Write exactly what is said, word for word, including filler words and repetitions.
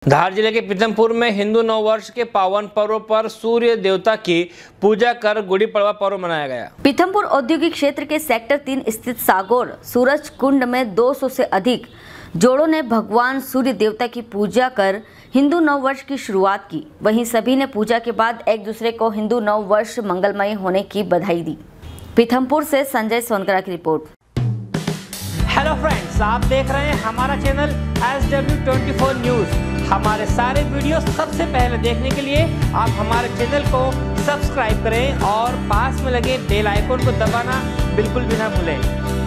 धार जिले के पीथमपुर में हिंदू नववर्ष के पावन पर्व पर सूर्य देवता की पूजा कर गुड़ी पड़वा पर्व मनाया गया। पीथमपुर औद्योगिक क्षेत्र के सेक्टर तीन स्थित सागौर सूरज कुंड में दो सौ से अधिक जोड़ों ने भगवान सूर्य देवता की पूजा कर हिंदू नववर्ष की शुरुआत की। वहीं सभी ने पूजा के बाद एक दूसरे को हिंदू नववर्ष मंगलमय होने की बधाई दी। पीथमपुर से संजय सोनकरा की रिपोर्ट। हेलो फ्रेंड्स, आप देख रहे हैं हमारा channel S W twenty four news. हमारे सारे वीडियो सबसे पहले देखने के लिए आप हमारे चैनल को सब्सक्राइब करें और पास में लगे बेल आइकन को दबाना बिल्कुल भी ना भूलें।